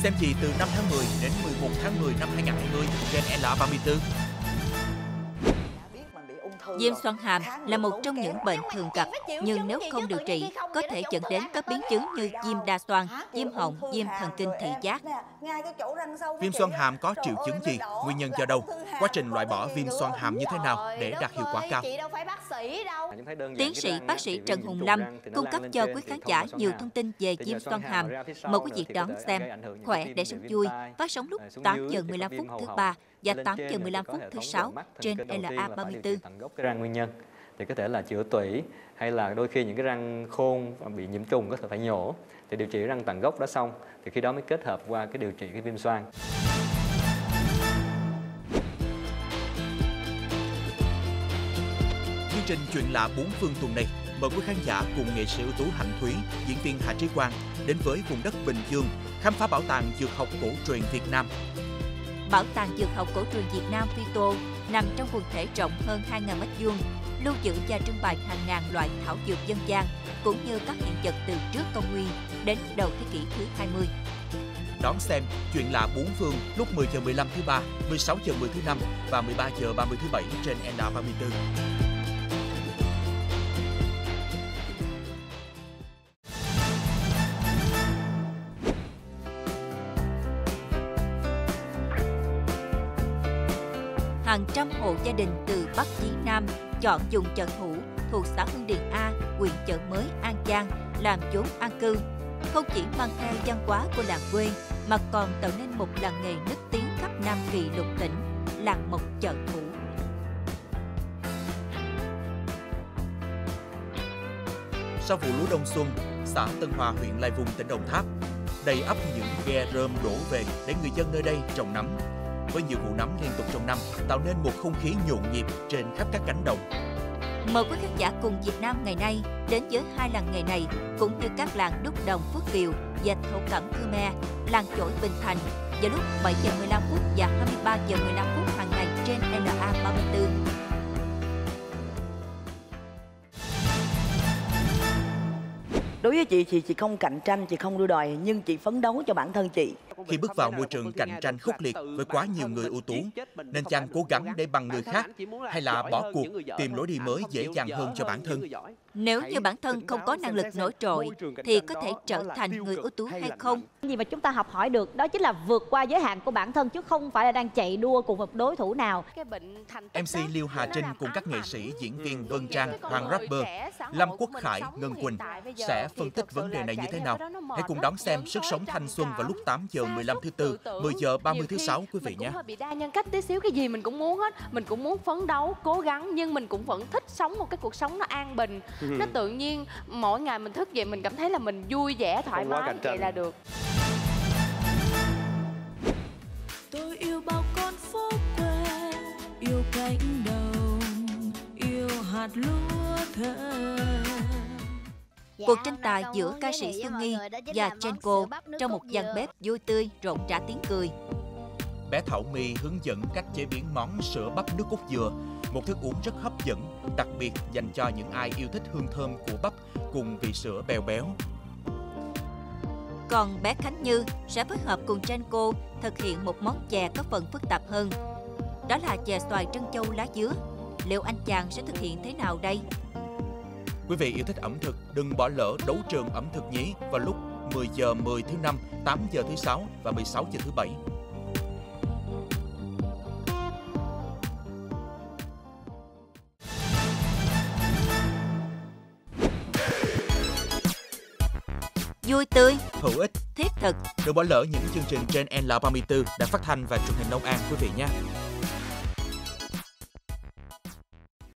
Xem gì từ 5 tháng 10 đến 11 tháng 10 năm 2020 trên LA34. Viêm xoang hàm là một trong những bệnh thường gặp, nhưng nếu không điều trị, có thể dẫn đến các biến chứng như viêm đa xoang, viêm họng, viêm thần kinh thị giác. Viêm xoang hàm có triệu chứng gì? Nguyên nhân do đâu? Quá trình loại bỏ viêm xoang hàm như thế nào để đạt hiệu quả cao? Tiến sĩ bác sĩ Trần Hùng Lâm cung cấp cho quý khán giả nhiều thông tin về viêm xoang hàm. Mời quý vị đón xem Khỏe để sống vui, phát sóng lúc 8 giờ 15 phút thứ Ba và 8 giờ 15 phút thứ Sáu trên LA34. Cái răng nguyên nhân thì có thể là chữa tủy, hay là đôi khi những cái răng khôn bị nhiễm trùng có thể phải nhổ, thì điều trị răng tận gốc đã xong thì khi đó mới kết hợp qua cái điều trị cái viêm xoang. Chương trình Chuyện lạ bốn phương tuần này mời quý khán giả cùng nghệ sĩ ưu tú Hạnh Thúy, diễn viên Hà Trí Quang đến với vùng đất Bình Dương khám phá bảo tàng dược học cổ truyền Việt Nam. Bảo tàng dược học cổ truyền Việt Nam Phyto nằm trong quần thể rộng hơn 2.000 m², lưu giữ và trưng bày hàng ngàn loại thảo dược dân gian cũng như các hiện vật từ trước công nguyên đến đầu thế kỷ thứ 20. Đón xem Chuyện lạ bốn phương lúc 10 giờ 15 thứ Ba, 16 giờ 10 thứ Năm và 13 giờ 30 thứ Bảy trên LA34. Hàng trăm hộ gia đình từ Bắc chí Nam chọn dùng chợ Thủ thuộc xã Hưng Điền A, huyện Chợ Mới, An Giang làm chốn an cư. Không chỉ mang theo văn hóa của làng quê mà còn tạo nên một làng nghề nức tiếng khắp Nam Kỳ lục tỉnh, làng mộc Chợ Thủ. Sau vụ lúa đông xuân, xã Tân Hòa, huyện Lai Vung, tỉnh Đồng Tháp, đầy ắp những ghe rơm đổ về để người dân nơi đây trồng nấm. Với nhiều vụ nấm liên tục trong năm, tạo nên một không khí nhộn nhịp trên khắp các cánh đồng. Mời quý khán giả cùng Việt Nam ngày nay đến với hai làng nghề này, cũng như các làng đúc đồng Phước Kiều và thổ cẩm Khmer, làng chổi Bình Thành vào lúc 7 giờ 15 phút và 23 giờ 15 phút hàng ngày trên LA34. Đối với chị không cạnh tranh, chị không đua đòi, nhưng chị phấn đấu cho bản thân chị. Khi bước vào môi trường cạnh tranh khốc liệt với quá nhiều người ưu tú, nên chàng cố gắng để bằng người khác, hay là bỏ cuộc tìm lối đi mới dễ dàng hơn cho bản thân? Nếu như bản thân không có năng lực nổi trội, thì có thể trở thành người ưu tú hay không? Gì mà chúng ta học hỏi được đó chính là vượt qua giới hạn của bản thân, chứ không phải là đang chạy đua cùng một đối thủ nào. MC Liêu Hà Trinh cùng các nghệ sĩ, diễn viên Vân Trang, Hoàng Rapper, Lâm Quốc Khải, Ngân Quỳnh sẽ phân tích vấn đề này như thế nào. Hãy cùng đón xem Sức sống thanh xuân vào lúc 8 giờ 15 thứ Tư, 10 giờ 30 thứ Sáu quý vị nhé. Bị đa nhân cách tí xíu, cái gì mình cũng muốn hết. Mình cũng muốn phấn đấu, cố gắng, nhưng mình cũng vẫn thích sống một cái cuộc sống nó an bình. Nó tự nhiên, mỗi ngày mình thức dậy mình cảm thấy là mình vui vẻ, thoải mái, vậy là được. Tôi yêu bao con phố quê, yêu cánh đồng, yêu hạt lúa thơm. Cuộc tranh tài giữa ca sĩ Xuân Nghi và Chenco trong một gian bếp vui tươi rộn rã tiếng cười. Bé Thảo My hướng dẫn cách chế biến món sữa bắp nước cốt dừa, một thức uống rất hấp dẫn, đặc biệt dành cho những ai yêu thích hương thơm của bắp cùng vị sữa bèo béo. Còn bé Khánh Như sẽ phối hợp cùng Chenco thực hiện một món chè có phần phức tạp hơn. Đó là chè xoài trân châu lá dứa. Liệu anh chàng sẽ thực hiện thế nào đây? Quý vị yêu thích ẩm thực, đừng bỏ lỡ Đấu trường ẩm thực nhí vào lúc 10 giờ 10 thứ Năm, 8 giờ thứ Sáu và 16 giờ thứ Bảy. Vui tươi, hữu ích, thiết thực. Đừng bỏ lỡ những chương trình trên LA34 đã phát thanh và truyền hình Long An quý vị nhé.